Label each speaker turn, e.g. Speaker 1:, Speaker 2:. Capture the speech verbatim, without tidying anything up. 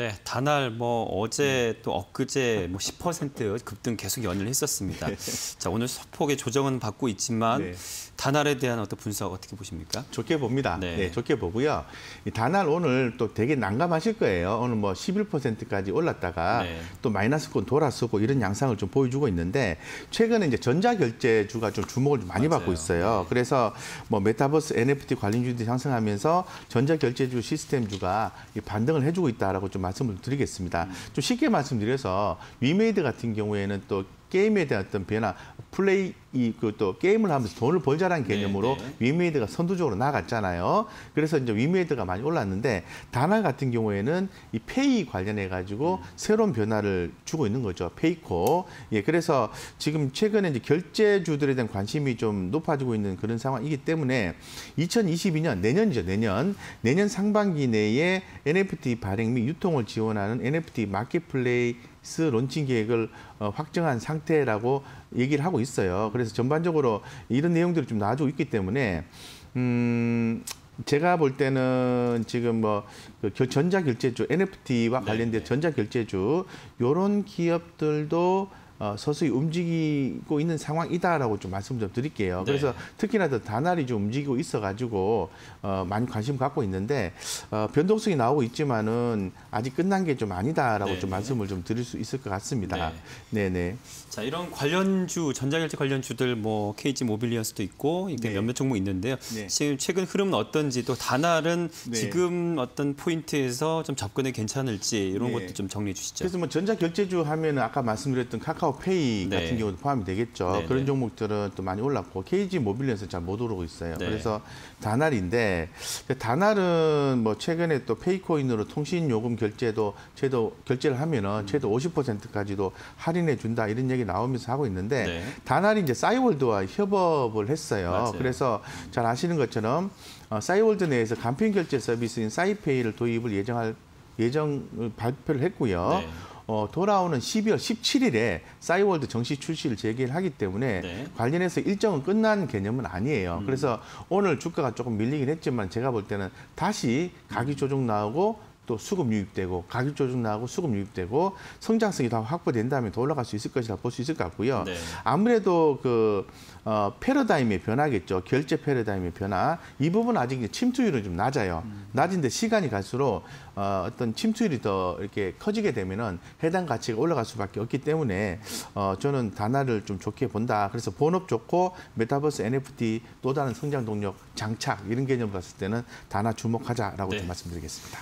Speaker 1: 네, 다날 뭐 어제 또 엊그제 뭐 십 퍼센트 급등 계속 연을 했었습니다. 네. 자, 오늘 소폭의 조정은 받고 있지만 네. 다날에 대한 어떤 분석 어떻게 보십니까?
Speaker 2: 좋게 봅니다.
Speaker 1: 네,
Speaker 2: 네 좋게 보고요. 이 다날 오늘 또 되게 난감하실 거예요. 오늘 뭐 십일 퍼센트까지 올랐다가 네. 또 마이너스권 돌아서고 이런 양상을 좀 보여주고 있는데 최근에 이제 전자결제주가 좀 주목을 좀 많이 맞아요. 받고 있어요. 네. 그래서 뭐 메타버스 엔에프티 관련주들이 상승하면서 전자결제주 시스템주가 반등을 해주고 있다라고 좀 말씀을 드리겠습니다. 음. 좀 쉽게 말씀드려서 위메이드 같은 경우에는 또 게임에 대한 어떤 변화, 플레이, 그 또 게임을 하면서 돈을 벌자라는 개념으로 네, 네. 위메이드가 선두적으로 나갔잖아요. 그래서 이제 위메이드가 많이 올랐는데 다날 같은 경우에는 이 페이 관련해 가지고 음. 새로운 변화를 주고 있는 거죠. 페이코. 예, 그래서 지금 최근에 이제 결제주들에 대한 관심이 좀 높아지고 있는 그런 상황이기 때문에 이천이십이 년 내년이죠, 내년 내년 상반기 내에 엔에프티 발행 및 유통을 지원하는 엔에프티 마켓플레이스 론칭 계획을 어, 확정한 상태라고 얘기를 하고 있어요. 그래서 전반적으로 이런 내용들이 좀 나와주고 있기 때문에 음, 제가 볼 때는 지금 뭐그 전자결제주, 엔에프티와 관련된 네. 전자결제주 이런 기업들도 어, 서서히 움직이고 있는 상황이다라고 좀 말씀 좀 드릴게요. 네. 그래서 특히나 더 다날이 좀 움직이고 있어가지고 어, 많이 관심 갖고 있는데 어, 변동성이 나오고 있지만은 아직 끝난 게 좀 아니다라고 네. 좀 말씀을 좀 드릴 수 있을 것 같습니다. 네, 네.
Speaker 1: 자, 이런 관련주, 전자결제 관련주들 뭐 케이지 모빌리언스도 있고 이렇게 네. 몇몇 종목 있는데요. 네. 지금 최근 흐름은 어떤지 또 다날은 네. 지금 어떤 포인트에서 좀 접근이 괜찮을지 이런 네. 것도 좀 정리해 주시죠.
Speaker 2: 그래서 뭐 전자결제주 하면은 아까 말씀드렸던 카카오 카카오페이 네. 같은 경우도 포함이 되겠죠. 네, 그런 네. 종목들은 또 많이 올랐고 케이지 모빌리언스는 잘 못 오르고 있어요. 네. 그래서 다날인데 다날은 뭐 최근에 또 페이코인으로 통신 요금 결제도 최도 결제를 하면은 음. 최대 오십 퍼센트까지도 할인해 준다 이런 얘기 나오면서 하고 있는데 네. 다날이 이제 싸이월드와 협업을 했어요. 맞아요. 그래서 잘 아시는 것처럼 어, 싸이월드 내에서 간편 결제 서비스인 싸이페이를 도입을 예정할 예정을 발표를 했고요. 네. 어, 돌아오는 십이월 십칠일에 싸이월드 정식 출시를 재개를 하기 때문에 네. 관련해서 일정은 끝난 개념은 아니에요. 음. 그래서 오늘 주가가 조금 밀리긴 했지만 제가 볼 때는 다시 가격 조정 나오고 또 수급 유입되고 가격 조정 나오고 수급 유입되고 성장성이 다 확보된다면 더 올라갈 수 있을 것이라 볼 수 있을 것 같고요. 네. 아무래도 그 어, 패러다임의 변화겠죠. 결제 패러다임의 변화. 이 부분 아직 이제 침투율은 좀 낮아요. 음. 낮은데 시간이 갈수록 어, 어떤 침투율이 더 이렇게 커지게 되면은 해당 가치가 올라갈 수밖에 없기 때문에 어, 저는 다날을 좀 좋게 본다. 그래서 본업 좋고 메타버스 엔에프티 또 다른 성장 동력 장착 이런 개념 봤을 때는 다날 주목하자라고 네. 좀 말씀드리겠습니다.